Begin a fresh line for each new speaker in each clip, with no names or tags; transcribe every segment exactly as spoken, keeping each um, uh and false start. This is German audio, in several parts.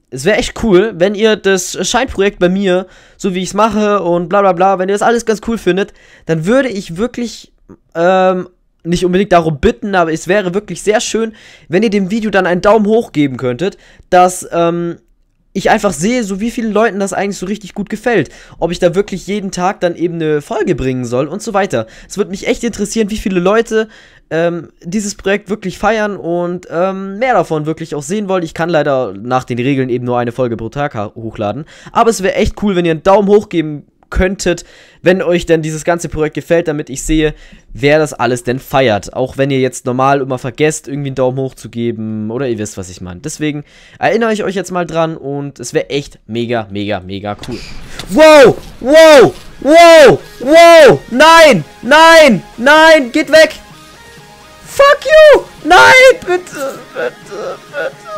es wäre echt cool, wenn ihr das Scheinprojekt bei mir, so wie ich es mache und bla bla bla, wenn ihr das alles ganz cool findet, dann würde ich wirklich, ähm, nicht unbedingt darum bitten, aber es wäre wirklich sehr schön, wenn ihr dem Video dann einen Daumen hoch geben könntet, dass, ähm, ich einfach sehe, so wie vielen Leuten das eigentlich so richtig gut gefällt. Ob ich da wirklich jeden Tag dann eben eine Folge bringen soll und so weiter. Es würde mich echt interessieren, wie viele Leute ähm, dieses Projekt wirklich feiern und ähm, mehr davon wirklich auch sehen wollen. Ich kann leider nach den Regeln eben nur eine Folge pro Tag hochladen. Aber es wäre echt cool, wenn ihr einen Daumen hoch geben könntet, wenn euch denn dieses ganze Projekt gefällt, damit ich sehe, wer das alles denn feiert. Auch wenn ihr jetzt normal immer vergesst, irgendwie einen Daumen hoch zu geben oder ihr wisst, was ich meine. Deswegen erinnere ich euch jetzt mal dran und es wäre echt mega, mega, mega cool. Wow! Wow! Wow! Wow! Nein! Nein! Nein! Geht weg! Fuck you! Nein! Bitte! Bitte! Bitte!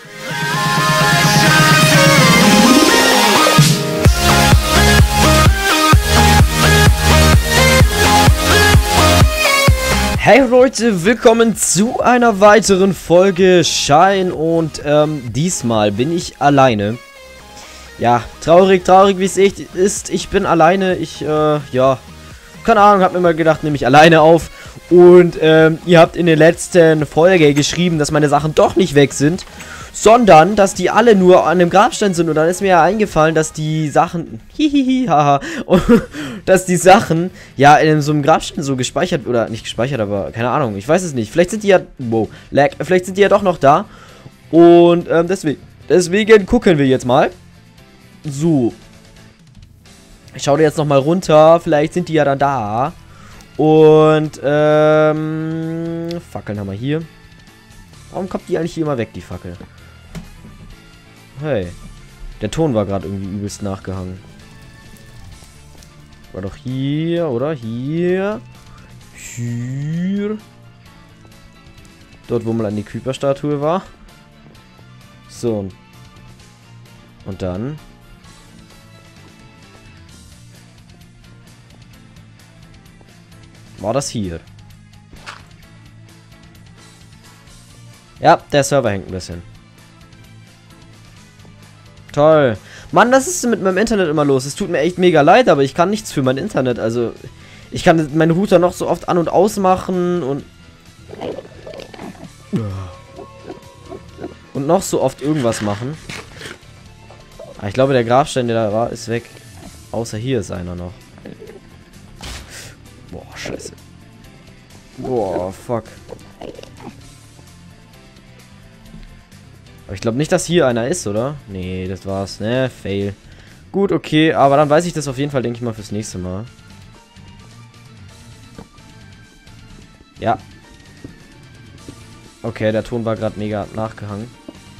Hey Leute, willkommen zu einer weiteren Folge Schein und ähm, diesmal bin ich alleine. Ja, traurig, traurig wie es echt ist, ich bin alleine, ich, äh, ja, keine Ahnung, hab mir mal gedacht, nehme ich alleine auf. Und ähm, ihr habt in der letzten Folge geschrieben, dass meine Sachen doch nicht weg sind, sondern, dass die alle nur an dem Grabstein sind. Und dann ist mir ja eingefallen, dass die Sachen, hihihi, haha, dass die Sachen, ja, in so einem Grabstein so gespeichert, oder nicht gespeichert, aber keine Ahnung, ich weiß es nicht. Vielleicht sind die ja, wow, lag, vielleicht sind die ja doch noch da. Und ähm, deswegen, deswegen gucken wir jetzt mal. So. Ich schaue jetzt nochmal runter, vielleicht sind die ja dann da. Und, ähm, Fackeln haben wir hier. Warum kommt die eigentlich hier immer weg, die Fackel? Hey. Der Ton war gerade irgendwie übelst nachgehangen. War doch hier, oder? Hier. Hier. Dort, wo mal eine Creeper-Statue war. So. Und dann. War das hier. Ja, der Server hängt ein bisschen. Toll. Mann, was ist mit meinem Internet immer los? Es tut mir echt mega leid, aber ich kann nichts für mein Internet. Also, ich kann meinen Router noch so oft an- und ausmachen und... Und noch so oft irgendwas machen. Aber ich glaube, der Grabstein, der da war, ist weg. Außer hier ist einer noch. Boah, scheiße. Boah, fuck. Aber ich glaube nicht, dass hier einer ist, oder? Nee, das war's. Ne, fail. Gut, okay, aber dann weiß ich das auf jeden Fall, denke ich mal, fürs nächste Mal. Ja. Okay, der Ton war gerade mega nachgehangen.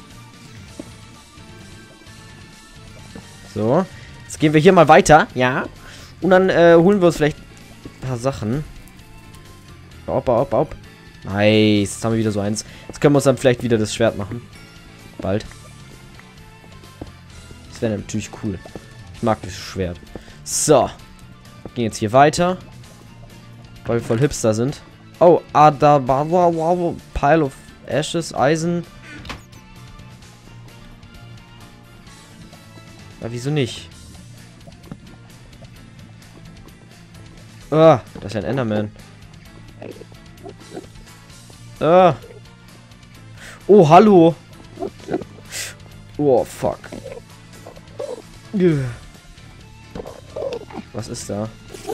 So. Jetzt gehen wir hier mal weiter, ja. Und dann äh, holen wir uns vielleicht ein paar Sachen. Baub, baub, baub. Nice. Jetzt haben wir wieder so eins. Jetzt können wir uns dann vielleicht wieder das Schwert machen. Bald. Das wäre natürlich cool. Ich mag das Schwert. So. Gehen jetzt hier weiter. Weil wir voll Hipster sind. Oh, Adabawa, Pile of Ashes, Eisen. Ja, wieso nicht? Ah, das ist ein Enderman. Ah. Oh, hallo. Oh, fuck. Was ist da?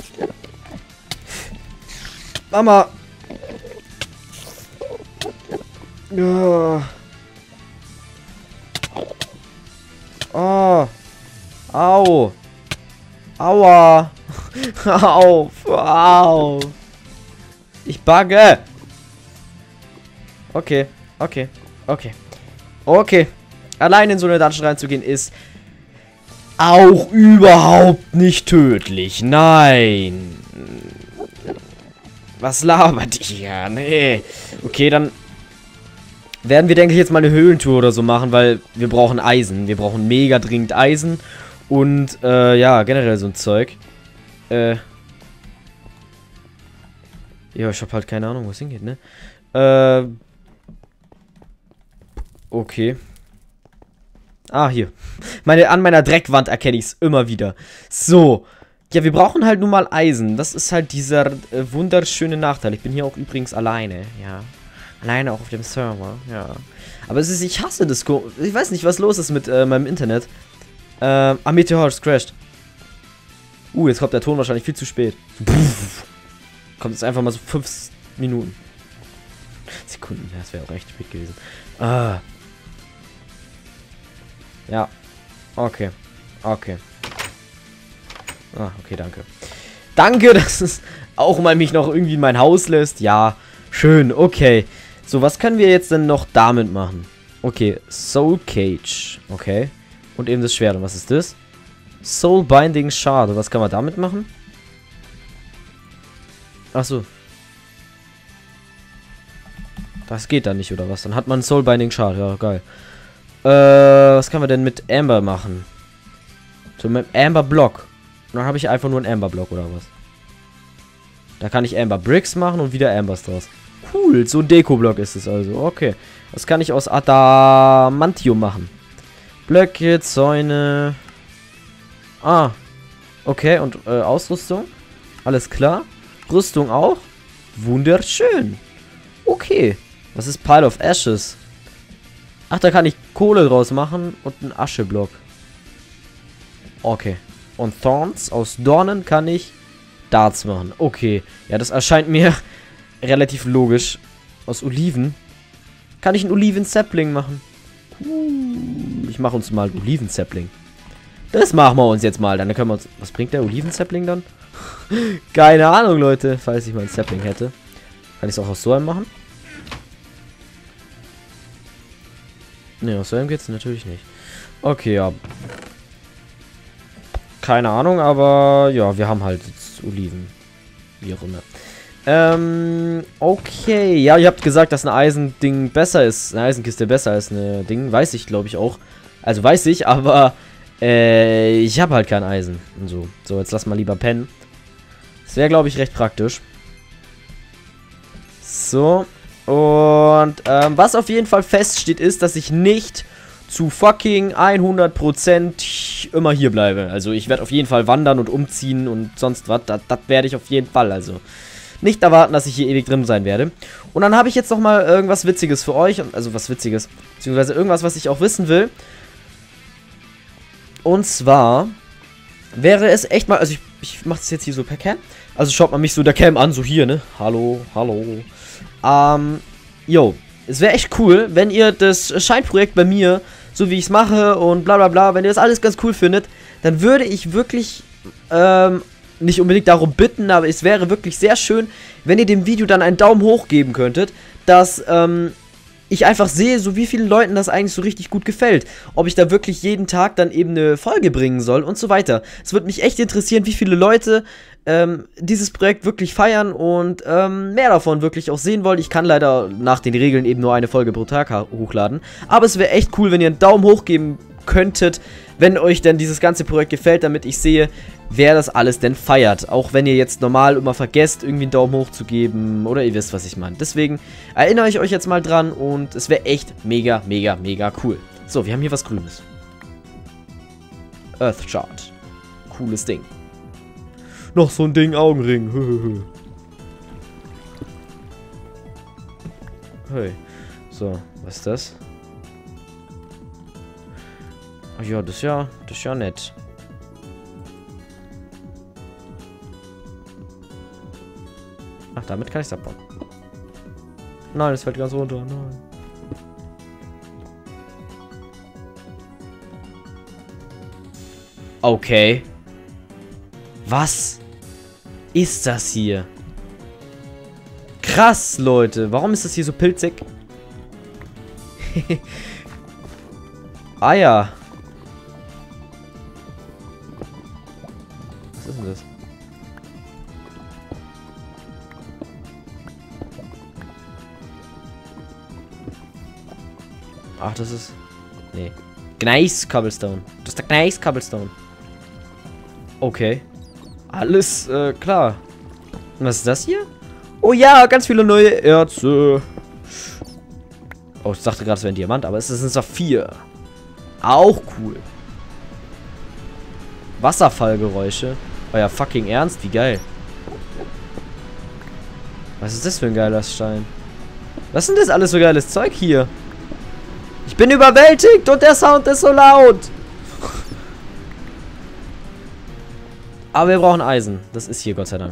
Mama! Oh. Oh. Au. Aua. Au. Au. Ich bugge. Okay. Okay. Okay. Okay. Allein in so eine Dungeon reinzugehen ist auch überhaupt nicht tödlich. Nein. Was labert ihr? Nee. Okay, dann werden wir, denke ich, jetzt mal eine Höhlentour oder so machen, weil wir brauchen Eisen. Wir brauchen mega dringend Eisen. Und, äh, ja, generell so ein Zeug. Äh. Ja, ich hab halt keine Ahnung, wo es hingeht, ne? Äh. Okay. Ah, hier. Meine, an meiner Dreckwand erkenne ich es immer wieder. So. Ja, wir brauchen halt nun mal Eisen. Das ist halt dieser äh, wunderschöne Nachteil. Ich bin hier auch übrigens alleine, ja. Alleine auch auf dem Server, ja. Aber es ist, ich hasse das. Ich weiß nicht, was los ist mit äh, meinem Internet. Ähm, ah, Meteor ist crashed. Uh, jetzt kommt der Ton wahrscheinlich viel zu spät. Puff. Kommt jetzt einfach mal so fünf Minuten. Sekunden, ja, das wäre auch echt spät gewesen. Ah. Ja. Okay. Okay. Ah, okay, danke. Danke, dass es auch mal mich noch irgendwie in mein Haus lässt. Ja, schön, okay. So, was können wir jetzt denn noch damit machen? Okay, Soul Cage. Okay. Und eben das Schwert. Und was ist das? Soul Binding Shard. Was kann man damit machen? Achso. Das geht dann nicht, oder was? Dann hat man Soul Binding Shard. Ja, geil. Äh, was kann man denn mit Amber machen? So, mit Amber Block. Und dann habe ich einfach nur einen Amber Block, oder was? Da kann ich Amber Bricks machen und wieder Ambers draus. Cool, so ein Deko-Block ist es also. Okay. Das kann ich aus Adamantium machen. Blöcke, Zäune. Ah. Okay, und äh, Ausrüstung. Alles klar. Rüstung auch. Wunderschön. Okay. Was ist Pile of Ashes? Ach, da kann ich Kohle draus machen und einen Ascheblock. Okay. Und Thorns, aus Dornen kann ich Darts machen. Okay. Ja, das erscheint mir relativ logisch. Aus Oliven kann ich einen Oliven-Sapling machen. Uh, ich mache uns mal einen Oliven-Sapling. Das machen wir uns jetzt mal. Dann können wir uns... Was bringt der Oliven-Sapling dann? Keine Ahnung, Leute. Falls ich mal einen Sapling hätte. Kann ich es auch aus so einem machen? Ne, aus so einem geht es natürlich nicht. Okay, ja. Keine Ahnung, aber ja, wir haben halt jetzt Oliven. Wie auch immer. Ähm, okay. Ja, ihr habt gesagt, dass ein Eisending besser ist. Eine Eisenkiste besser als eine Ding. Weiß ich, glaube ich, auch. Also weiß ich, aber äh, ich habe halt kein Eisen. Und so. So, jetzt lass mal lieber pennen. Das wäre, glaube ich, recht praktisch. So. Und ähm, was auf jeden Fall feststeht, ist, dass ich nicht zu fucking hundert Prozent immer hier bleibe. Also ich werde auf jeden Fall wandern und umziehen und sonst was. Das, das werde ich auf jeden Fall. Also nicht erwarten, dass ich hier ewig drin sein werde. Und dann habe ich jetzt noch mal irgendwas Witziges für euch. Also was Witziges. Beziehungsweise irgendwas, was ich auch wissen will. Und zwar wäre es echt mal... Also ich, ich mache das jetzt hier so per Cam. Also schaut man mich so der Cam an. So hier, ne? Hallo, hallo. Ähm, yo. Es wäre echt cool, wenn ihr das Scheinprojekt bei mir, so wie ich es mache und bla bla bla, wenn ihr das alles ganz cool findet, dann würde ich wirklich, ähm, nicht unbedingt darum bitten, aber es wäre wirklich sehr schön, wenn ihr dem Video dann einen Daumen hoch geben könntet, dass, ähm, ich einfach sehe, so wie vielen Leuten das eigentlich so richtig gut gefällt. Ob ich da wirklich jeden Tag dann eben eine Folge bringen soll und so weiter. Es würde mich echt interessieren, wie viele Leute ähm, dieses Projekt wirklich feiern und ähm, mehr davon wirklich auch sehen wollen. Ich kann leider nach den Regeln eben nur eine Folge pro Tag hochladen. Aber es wäre echt cool, wenn ihr einen Daumen hoch geben könntet, wenn euch denn dieses ganze Projekt gefällt, damit ich sehe, wer das alles denn feiert. Auch wenn ihr jetzt normal immer vergesst, irgendwie einen Daumen hoch zu geben. Oder ihr wisst, was ich meine. Deswegen erinnere ich euch jetzt mal dran und es wäre echt mega, mega, mega cool. So, wir haben hier was Grünes. Earth Chart. Cooles Ding. Noch so ein Ding, Augenring. Hey. So, was ist das? Ach ja, das ist ja, das ist ja nett. Ach, damit kann ich es abbauen. Nein, es fällt ganz runter. Nein. Okay. Was ist das hier? Krass, Leute. Warum ist das hier so pilzig? Ah ja. Was ist denn das? Ach, das ist... Nee. Gneis Cobblestone. Das ist der Gneis Cobblestone. Okay. Alles äh, klar. Und was ist das hier? Oh ja, ganz viele neue Erze. Oh, ich dachte gerade, es wäre ein Diamant, aber es ist ein Saphir. Auch cool. Wasserfallgeräusche. Euer fucking Ernst? Wie geil. Was ist das für ein geiler Stein? Was ist denn das alles so geiles Zeug hier? Ich bin überwältigt und der Sound ist so laut. Aber wir brauchen Eisen. Das ist hier, Gott sei Dank.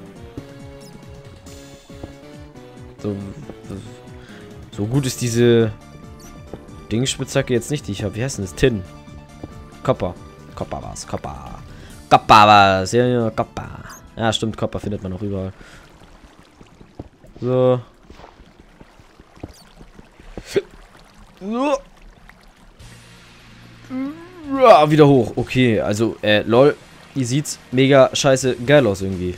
So, so gut ist diese Dingspitzhacke jetzt nicht, die ich habe. Wie heißt denn das? Tin. Copper. Copper war's. Copper. Copper war's. Ja, ja, Copper. Ja, stimmt. Copper findet man auch überall. So. Ja, wieder hoch. Okay, also, äh, lol. Hier sieht's mega scheiße geil aus irgendwie.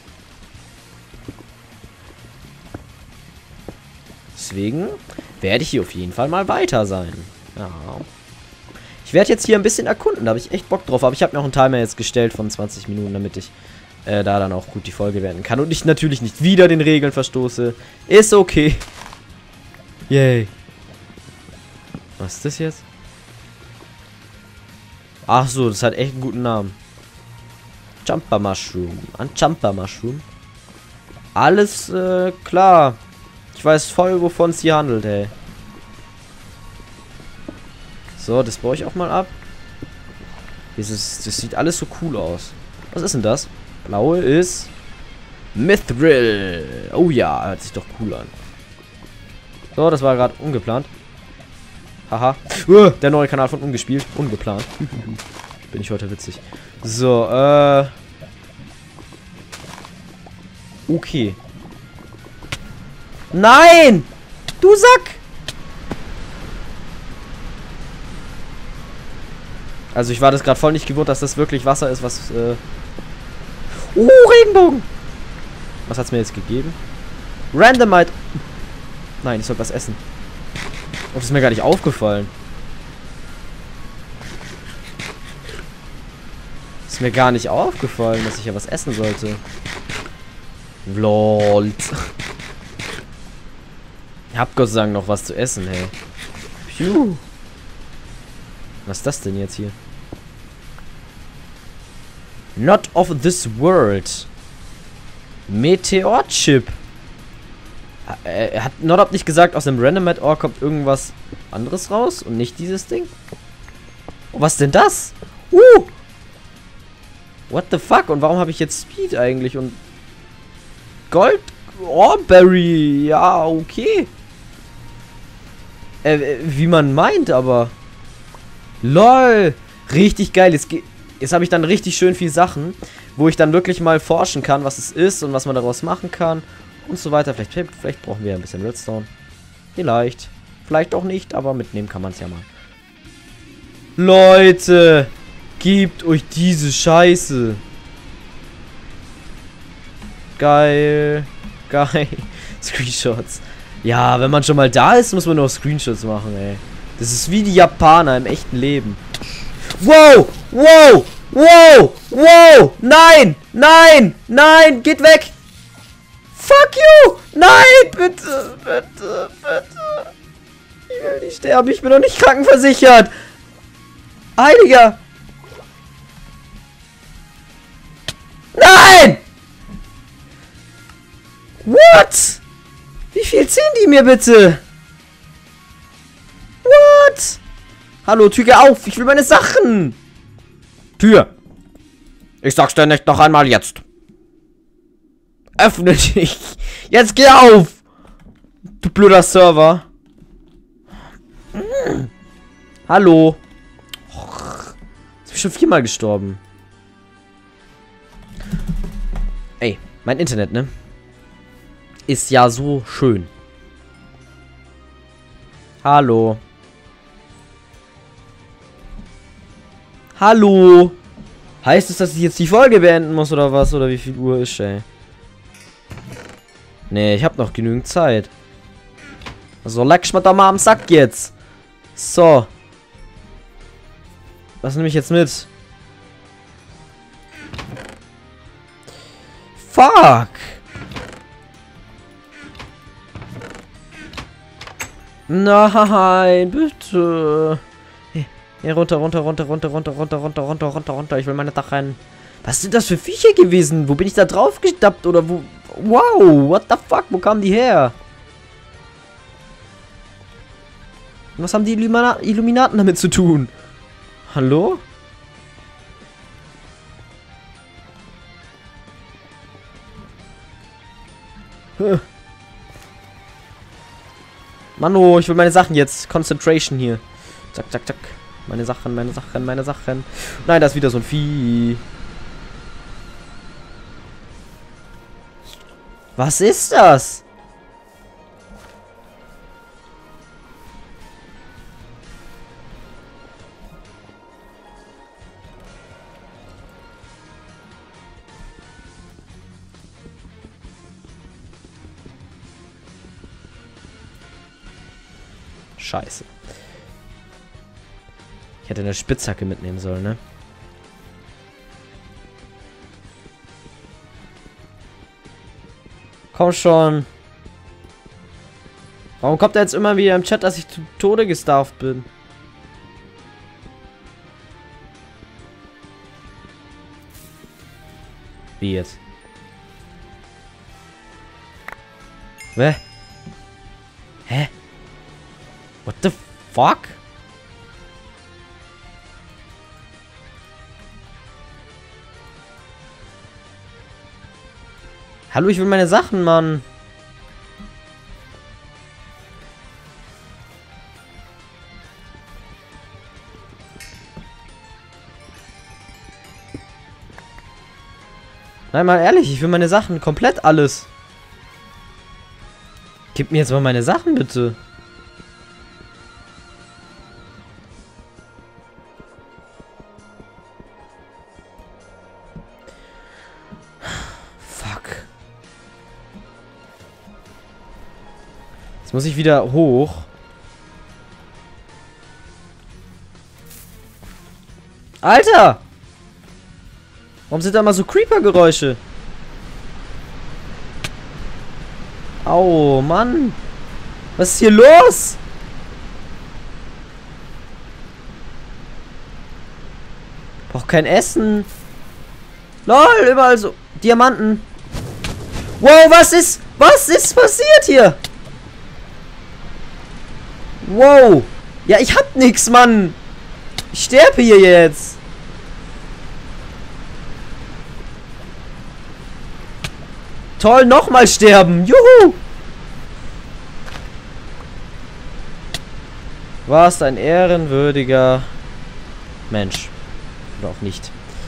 Deswegen werde ich hier auf jeden Fall mal weiter sein. Ja. Ich werde jetzt hier ein bisschen erkunden. Da habe ich echt Bock drauf. Aber ich habe mir auch einen Timer jetzt gestellt von zwanzig Minuten, damit ich äh, da dann auch gut die Folge werden kann. Und ich natürlich nicht wieder den Regeln verstoße. Ist okay. Yay. Was ist das jetzt? Ach so, das hat echt einen guten Namen. Jumper Mushroom. Ein Jumper Mushroom. Alles äh, klar. Ich weiß voll, wovon es hier handelt, ey. So, das baue ich auch mal ab. Dieses, das sieht alles so cool aus. Was ist denn das? Blaue ist Mithril. Oh ja, hört sich doch cool an. So, das war gerade ungeplant. Haha. Uh, der neue Kanal von Ungespielt. Ungeplant. Bin ich heute witzig. So, äh. Okay. Nein! Du Sack! Also ich war das gerade voll nicht gewohnt, dass das wirklich Wasser ist, was, äh... Oh, Regenbogen! Was hat's mir jetzt gegeben? Randomite! Nein, ich soll was essen. Oh, das ist mir gar nicht aufgefallen. Ist mir gar nicht aufgefallen, dass ich ja was essen sollte. Lol. Ich hab Gott sei Dank noch was zu essen, hey. Phew. Was ist das denn jetzt hier? Not of this world. Meteor-Chip. Er hat Nordop nicht gesagt, aus dem Randomite Ore kommt irgendwas anderes raus und nicht dieses Ding? Oh, was denn das? Uh! What the fuck? Und warum habe ich jetzt Speed eigentlich? Und Gold Oreberry. Ja, okay. Äh, wie man meint, aber. LOL. Richtig geil. Jetzt, jetzt habe ich dann richtig schön viel Sachen, wo ich dann wirklich mal forschen kann, was es ist und was man daraus machen kann. Und so weiter. Vielleicht, vielleicht brauchen wir ein bisschen Redstone. Vielleicht. Vielleicht auch nicht, aber mitnehmen kann man es ja mal. Leute. Gebt euch diese Scheiße. Geil. Geil. Screenshots. Ja, wenn man schon mal da ist, muss man nur Screenshots machen, ey. Das ist wie die Japaner im echten Leben. Wow! Wow! Wow! Wow! Nein! Nein! Nein! Geht weg! Fuck you! Nein! Bitte! Bitte! Bitte! Ich will nicht sterben. Ich bin doch nicht krankenversichert! Heiliger! Nein! What? Wie viel ziehen die mir bitte? What? Hallo, Tür, geh auf. Ich will meine Sachen. Tür. Ich sag's dir nicht noch einmal jetzt. Öffne dich. Jetzt geh auf. Du blöder Server. Hm. Hallo. Jetzt bin ich schon viermal gestorben. Ey, mein Internet, ne? Ist ja so schön. Hallo. Hallo. Heißt es, dass ich jetzt die Folge beenden muss oder was? Oder wie viel Uhr ist, ey? Nee, ich hab noch genügend Zeit. Also leck mir doch mal am Sack jetzt. So. Was nehme ich jetzt mit? Fuck. Nein, bitte. Hier runter, runter, runter, runter, runter, runter, runter, runter, runter, runter. Ich will meine Dachen. Was sind das für Viecher gewesen? Wo bin ich da drauf gestappt? Oder wo? Wow, what the fuck? Wo kamen die her? Was haben die Illumina Illuminaten damit zu tun? Hallo? Huh. Mano, ich will meine Sachen jetzt. Concentration hier. Zack, zack, zack. Meine Sachen, meine Sachen, meine Sachen. Nein, da ist wieder so ein Vieh. Was ist das? Scheiße. Ich hätte eine Spitzhacke mitnehmen sollen, ne? Komm schon. Warum kommt er jetzt immer wieder im Chat, dass ich zu Tode gestarft bin? Wie jetzt? Hä? Hä? What the fuck? Hallo, ich will meine Sachen, Mann. Nein, mal ehrlich, ich will meine Sachen. Komplett alles. Gib mir jetzt mal meine Sachen, bitte. Muss ich wieder hoch. Alter! Warum sind da mal so Creeper-Geräusche? Au, Mann! Was ist hier los? Brauch kein Essen. Lol, überall so Diamanten. Wow, was ist? Was ist passiert hier? Wow. Ja, ich hab nix, Mann. Ich sterbe hier jetzt. Toll, nochmal sterben. Juhu. Warst ein ehrenwürdiger Mensch. Oder auch nicht.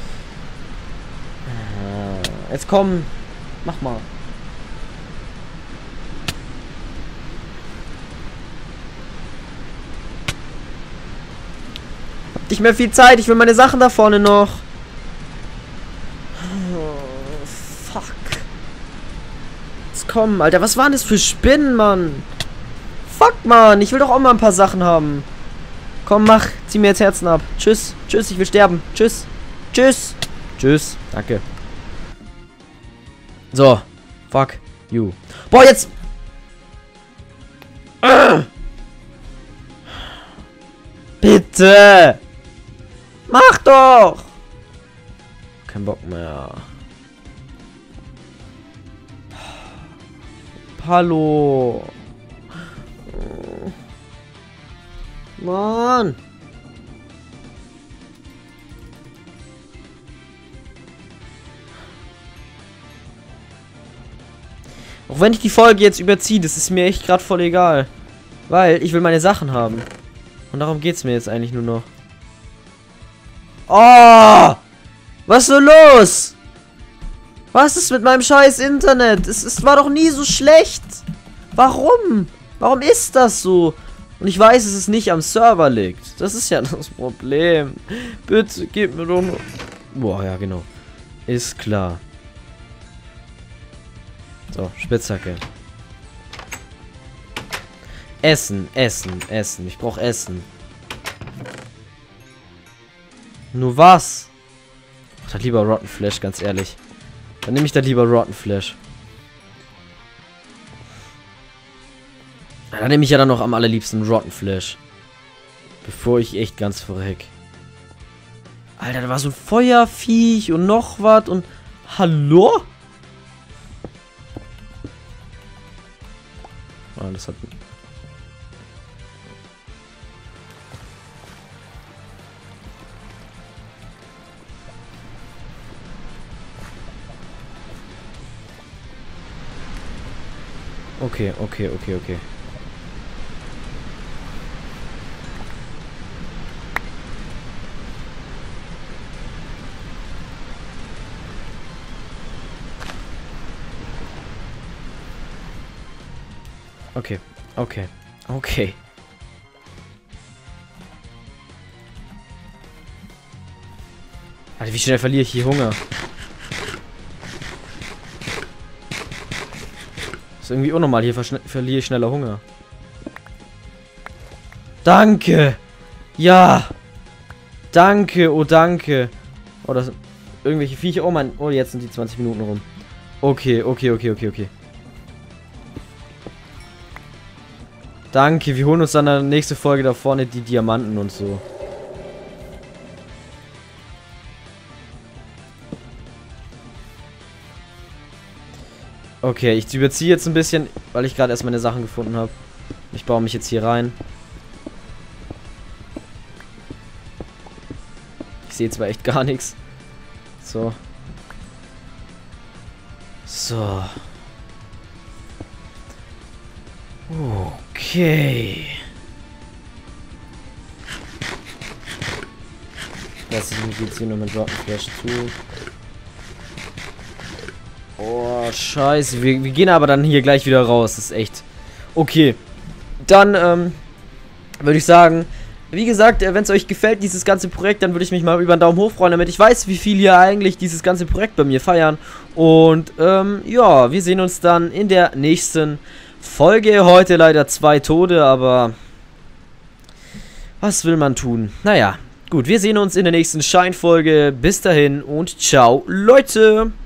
Jetzt komm. Mach mal. Nicht mehr viel Zeit, ich will meine Sachen da vorne noch. Oh, fuck. Jetzt komm, Alter, was waren das für Spinnen, Mann? Fuck, Mann, ich will doch auch mal ein paar Sachen haben. Komm, mach, zieh mir jetzt Herzen ab. Tschüss, tschüss, ich will sterben. Tschüss, tschüss, tschüss, danke. So, fuck you. Boah, jetzt... Bitte! Mach doch! Kein Bock mehr. Hallo. Mann. Auch wenn ich die Folge jetzt überziehe, das ist mir echt gerade voll egal. Weil ich will meine Sachen haben. Und darum geht's mir jetzt eigentlich nur noch. Oh! Was ist so los? Was ist mit meinem scheiß Internet? Es, es war doch nie so schlecht. Warum? Warum ist das so? Und ich weiß, dass es nicht am Server liegt. Das ist ja das Problem. Bitte, gib mir doch noch... Boah, ja, genau. Ist klar. So, Spitzhacke. Essen, Essen, Essen. Ich brauche Essen. Nur was? Ach, dann lieber Rotten Flash, ganz ehrlich. Dann nehme ich da lieber Rotten Flash. Dann nehme ich ja dann noch am allerliebsten Rotten Flash. Bevor ich echt ganz verreck. Alter, da war so ein Feuerviech und noch was und... Hallo? Ah, das hat... Okay, okay, okay, okay. Okay, okay, okay. Alter, wie schnell verliere ich hier Hunger? Ist irgendwie unnormal, hier verliere ich schneller Hunger. Danke! Ja! Danke, oh danke. Oh, das sind irgendwelche Viecher. Oh mein, oh, jetzt sind die zwanzig Minuten rum. Okay, okay, okay, okay, okay. Danke, wir holen uns dann in der nächsten Folge da vorne die Diamanten und so. Okay, ich überziehe jetzt ein bisschen, weil ich gerade erst meine Sachen gefunden habe. Ich baue mich jetzt hier rein. Ich sehe zwar echt gar nichts. So. So. Okay. Lass ich mich jetzt hier nochmal Drop Flash zu. Oh, scheiße. Wir, wir gehen aber dann hier gleich wieder raus. Das ist echt... Okay. Dann, ähm, würde ich sagen, wie gesagt, wenn es euch gefällt, dieses ganze Projekt, dann würde ich mich mal über einen Daumen hoch freuen, damit ich weiß, wie viel hier eigentlich dieses ganze Projekt bei mir feiern. Und, ähm, ja, wir sehen uns dann in der nächsten Folge. Heute leider zwei Tode, aber was will man tun? Naja, gut, wir sehen uns in der nächsten Shine-Folge. Bis dahin und ciao, Leute!